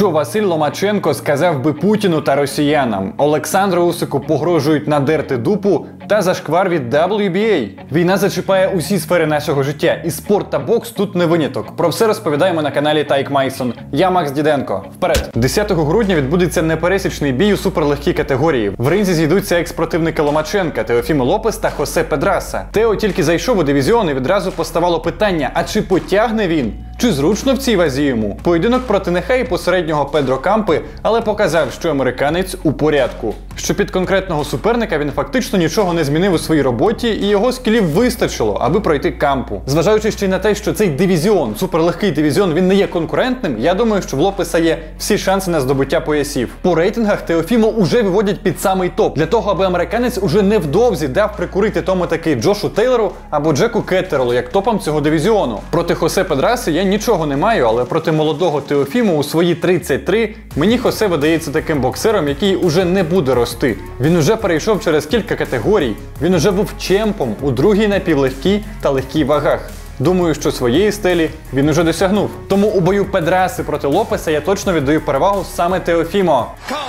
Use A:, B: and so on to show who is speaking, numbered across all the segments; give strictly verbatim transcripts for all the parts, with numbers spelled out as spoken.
A: Що Василь Ломаченко сказав би Путіну та росіянам? Олександру Усику погрожують надерти дупу та зашквар від дабл ю бі ей. Війна зачіпає усі сфери нашого життя, і спорт та бокс тут не виняток. Про все розповідаємо на каналі Тайк Майсон. Я Макс Діденко. Вперед! десятого грудня відбудеться непересічний бій у суперлегкій категорії. В ринзі зійдуться екс-противники Ломаченка, Теофімо Лопес та Хосе Педраса. Тео тільки зайшов у дивізіон і відразу поставало питання, а чи потягне він? Чи зручно в цій вазі йому? Поєдинок проти нехай посереднього Педро Кампи, але показав, що американець у порядку. Що під конкретного суперника він фактично нічого не змінив у своїй роботі, і його скілів вистачило, аби пройти Кампу. Зважаючи ще й на те, що цей дивізіон, суперлегкий дивізіон, він не є конкурентним, я думаю, що в Лопеса є всі шанси на здобуття поясів. По рейтингах Теофімо уже виводять під самий топ, для того, аби американець уже невдовзі дав прикурити тому таки Джошу Тейлору або Джеку Кеттерелу, як топам цього дивізіону. Проти Хосе Педраси я нічого не маю, але проти молодого Теофімо у свої тридцять три мені Хосе видається таким боксером, який уже не буде рости. Він уже перейшов через кілька категорій, він уже був чемпом у другій напівлегкій та легкій вагах. Думаю, що своєї стелі він уже досягнув. Тому у бою Педраси проти Лопеса я точно віддаю перевагу саме Теофімо.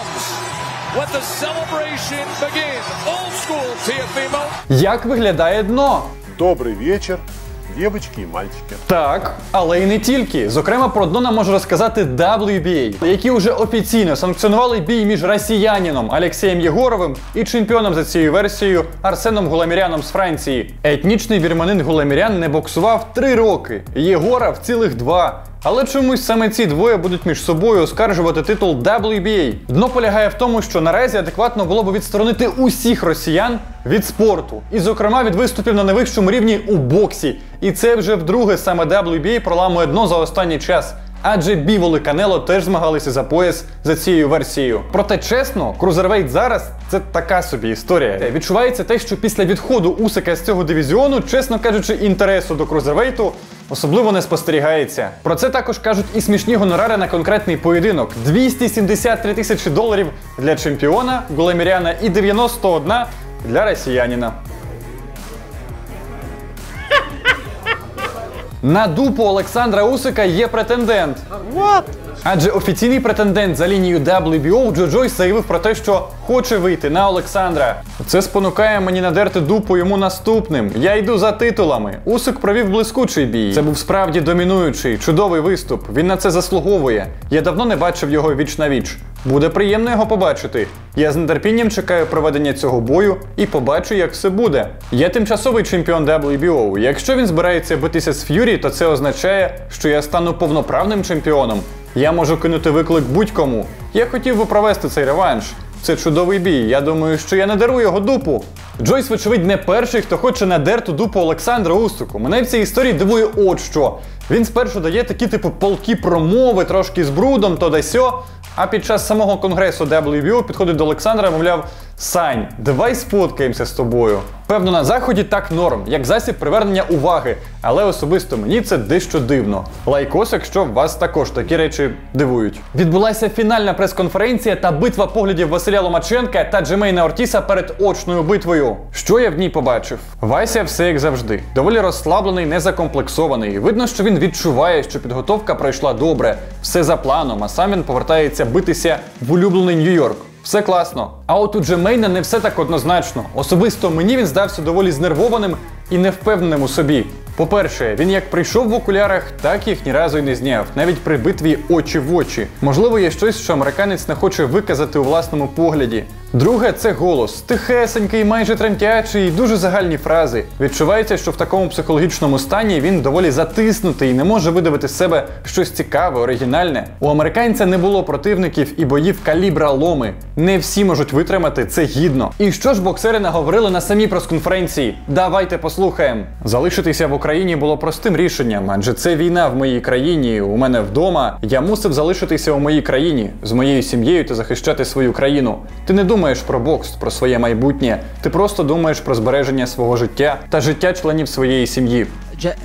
A: Як виглядає дно?
B: Добрий вечір, дівчатки і мальчики.
A: Так, але і не тільки. Зокрема, про дно нам може розказати дабл ю бі ей, які вже офіційно санкціонували бій між росіянином Олексієм Єгоровим і чемпіоном за цією версією Арсеном Гуламіряном з Франції. Етнічний вірменин Гуламірян не боксував три роки, Єгоров цілих два. Але чомусь саме ці двоє будуть між собою оскаржувати титул дабл ю бі ей. Дно полягає в тому, що наразі адекватно було б відсторонити усіх росіян від спорту. І, зокрема, від виступів на найвищому рівні у боксі. І це вже вдруге саме дабл ю бі ей проламує дно за останній час. Адже Бівол і Канело теж змагалися за пояс за цією версією. Проте чесно, крузервейт зараз – це така собі історія. Відчувається те, що після відходу Усика з цього дивізіону, чесно кажучи, інтересу до крузервейту особливо не спостерігається. Про це також кажуть і смішні гонорари на конкретний поєдинок. двісті сімдесят три тисячі доларів для чемпіона Гуламіряна і дев'яносто одна для росіянина. На дупу Олександра Усика є претендент.
B: What?
A: Адже офіційний претендент за лінією дабл ю бі о Джо Джойс заявив про те, що хоче вийти на Олександра. Це спонукає мені надерти дупу йому наступним. Я йду за титулами. Усик провів блискучий бій. Це був справді домінуючий, чудовий виступ. Він на це заслуговує. Я давно не бачив його віч на віч. Буде приємно його побачити. Я з нетерпінням чекаю проведення цього бою і побачу, як все буде. Я тимчасовий чемпіон дабл ю бі о. Якщо він збирається битися з Ф'юрі, то це означає, що я стану повноправним чемпіоном. Я можу кинути виклик будь-кому. Я хотів би провести цей реванш. Це чудовий бій. Я думаю, що я надеру його дупу. Джойс, вочевидь, не перший, хто хоче надерти дупу Олександру Усику. Мене в цій історії дивує от що. Він спершу дає такі типу полки промови, трошки з брудом, то да сьо. А під час самого конгресу дабл ю бі о підходить до Олександра і мовляв: «Сань, давай сфоткаємося з тобою». Певно, на заході так норм, як засіб привернення уваги, але особисто мені це дещо дивно. Лайкос, якщо вас також такі речі дивують. Відбулася фінальна прес-конференція та битва поглядів Василя Ломаченка та Джеймейна Ортіса перед очною битвою. Що я в ній побачив? Вася все як завжди. Доволі розслаблений, незакомплексований. Видно, що він відчуває, що підготовка пройшла добре, все за планом, а сам він повертається битися в улюблений Нью-Йорк. Все класно. А от у Джеймейна не все так однозначно. Особисто мені він здався доволі знервованим і невпевненим у собі. По-перше, він як прийшов в окулярах, так їх ні разу й не зняв, навіть при битві очі в очі. Можливо, є щось, що американець не хоче виказати у власному погляді. Друге – це голос. Тихесенький, майже тремтячий, дуже загальні фрази. Відчувається, що в такому психологічному стані він доволі затиснутий і не може видавити з себе щось цікаве, оригінальне. У американця не було противників і боїв калібра Ломи. Не всі можуть витримати це гідно. І що ж боксери наговорили на самій прес-конференції? Давайте послухаємо. Залишитися в Україні було простим рішенням, адже це війна в моїй країні, у мене вдома. Я мусив залишитися у моїй країні, з моєю сім'єю та захищати свою країну. Ти не думаєш про бокс, про своє майбутнє. Ти просто думаєш про збереження свого життя та життя членів своєї сім'ї.
C: Uh,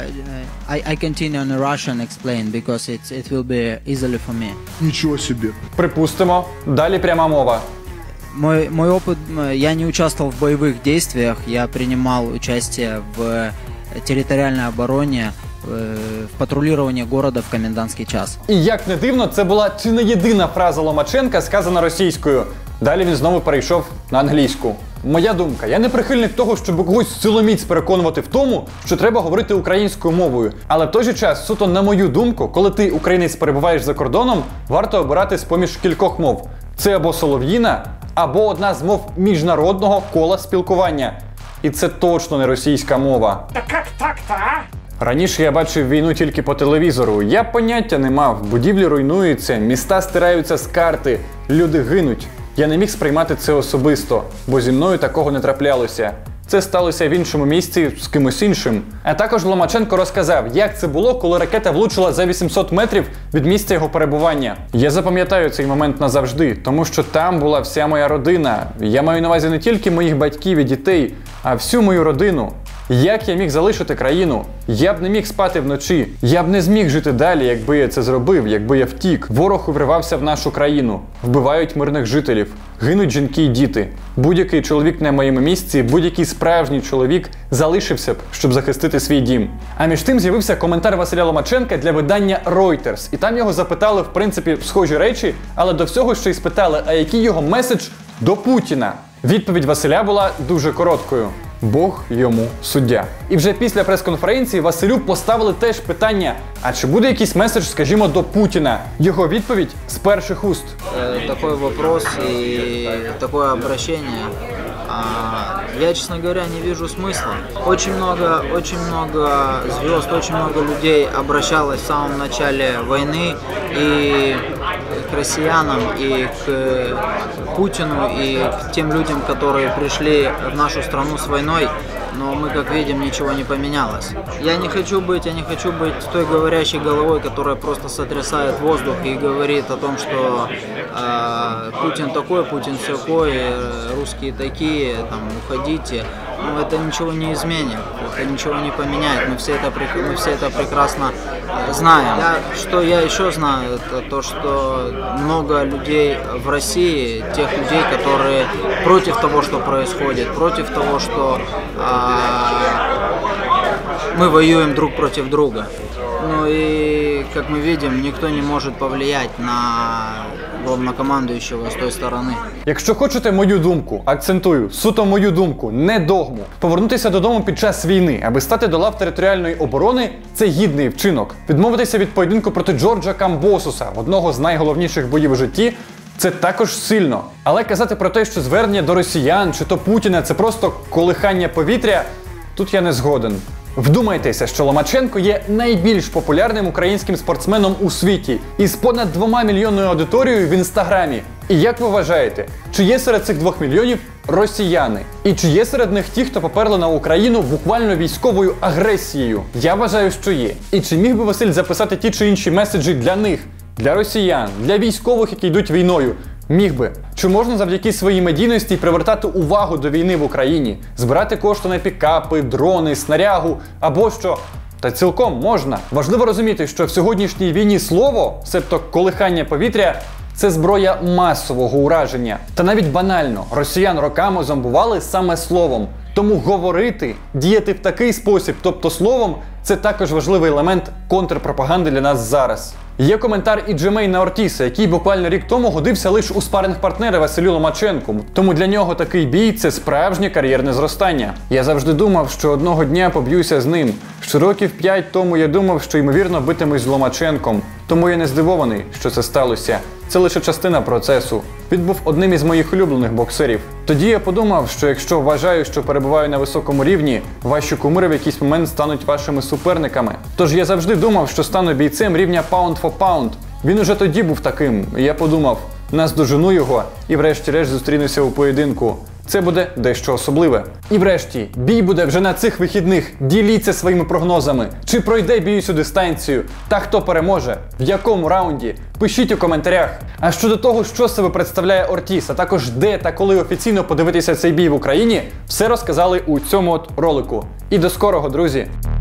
C: I, I continue on Russian explain because it's, it will be easily for me.
B: Нічого собі.
A: Припустимо. Далі пряма мова.
C: Мой, мой опыт, я не участвовал в боевых действиях, я принимал участие в территориальной обороне э, в патрулирование города в комендантский час.
A: І як не дивно, це була чи не єдина фраза Ломаченка, сказана російською. Далі він знову перейшов на англійську. Моя думка, я не прихильник того, щоб когось силоміць переконувати в тому, що треба говорити українською мовою. Але в той же час, суто на мою думку, коли ти, українець, перебуваєш за кордоном, варто обирати з-поміж кількох мов. Це або солов'їна, або одна з мов міжнародного кола спілкування. І це точно не російська мова.
D: Да как так-то, а?
A: Раніше я бачив війну тільки по телевізору. Я поняття не мав. Будівлі руйнуються, міста стираються з карти, люди гинуть. Я не міг сприймати це особисто, бо зі мною такого не траплялося. Це сталося в іншому місці з кимось іншим. А також Ломаченко розказав, як це було, коли ракета влучила за вісімсот метрів від місця його перебування. Я запам'ятаю цей момент назавжди, тому що там була вся моя родина. Я маю на увазі не тільки моїх батьків і дітей, а всю мою родину. Як я міг залишити країну? Я б не міг спати вночі. Я б не зміг жити далі, якби я це зробив, якби я втік. Ворог увірвався в нашу країну. Вбивають мирних жителів. Гинуть жінки і діти. Будь-який чоловік на моєму місці, будь-який справжній чоловік залишився б, щоб захистити свій дім. А між тим з'явився коментар Василя Ломаченка для видання Reuters. І там його запитали, в принципі, схожі речі, але до всього ще й спитали, а який його меседж до Путіна? Відповідь Василя була дуже короткою. Бог йому суддя. І вже після прес-конференції Василю поставили теж питання, а чи буде якийсь меседж, скажімо, до Путіна? Його відповідь з перших уст.
C: Такой вопрос и такое обращение. Я, честно говоря, не вижу смысла. Очень много, очень много звезд, очень много людей обращалось в самом начале войны и к россиянам, и к Путину, и к тем людям, которые пришли в нашу страну с войной. Но мы, как видим, ничего не поменялось. Я не хочу быть, я не хочу быть той говорящей головой, которая просто сотрясает воздух и говорит о том, что э, Путин такой, Путин всякой, русские такие, там, уходите. Но это ничего не изменит, это ничего не поменяет. Мы все это, мы все это прекрасно знаем. Я, что я еще знаю, это то, что много людей в России, тех людей, которые против того, что происходит, против того, что мы воюем друг против друга. Ну и, как мы видим, никто не может повлиять на главнокомандующего з тої сторони.
A: Якщо хочете мою думку, акцентую, суто мою думку, не догму, повернутися додому під час війни, аби стати до лав територіальної оборони – це гідний вчинок. Відмовитися від поєдинку проти Джорджа Камбосуса, одного з найголовніших боїв у житті, це також сильно. Але казати про те, що звернення до росіян чи то Путіна – це просто колихання повітря, тут я не згоден. Вдумайтеся, що Ломаченко є найбільш популярним українським спортсменом у світі із понад двома мільйонною аудиторією в інстаграмі. І як ви вважаєте, чи є серед цих двох мільйонів росіяни? І чи є серед них ті, хто поперли на Україну буквально військовою агресією? Я вважаю, що є. І чи міг би Василь записати ті чи інші меседжі для них, для росіян, для військових, які йдуть війною? Міг би. Чи можна завдяки своїй медійності привертати увагу до війни в Україні? Збирати кошти на пікапи, дрони, снарягу або що? Та цілком можна. Важливо розуміти, що в сьогоднішній війні слово, себто колихання повітря, це зброя масового ураження. Та навіть банально, росіян роками зомбували саме словом. Тому говорити, діяти в такий спосіб, тобто словом, це також важливий елемент контрпропаганди для нас зараз. Є коментар і Джемейна Ортіса, який буквально рік тому годився лише у спаринг-партнери Василю Ломаченку. Тому для нього такий бій – це справжнє кар'єрне зростання. Я завжди думав, що одного дня поб'юся з ним. Ще років п'ять тому я думав, що ймовірно битимусь з Ломаченком. Тому я не здивований, що це сталося. Це лише частина процесу. Він був одним із моїх улюблених боксерів. Тоді я подумав, що якщо вважаю, що перебуваю на високому рівні, ваші кумири в якийсь момент стануть вашими суперниками. Тож я завжди думав, що стану бійцем рівня pound for pound. Він уже тоді був таким. І я подумав, наздожену його і врешті-решт зустрінуся у поєдинку. Це буде дещо особливе. І врешті, бій буде вже на цих вихідних. Діліться своїми прогнозами. Чи пройде бій усю дистанцію? Та хто переможе? В якому раунді? Пишіть у коментарях. А щодо того, що себе представляє Ортіс, а також де та коли офіційно подивитися цей бій в Україні, все розказали у цьому от ролику. І до скорого, друзі!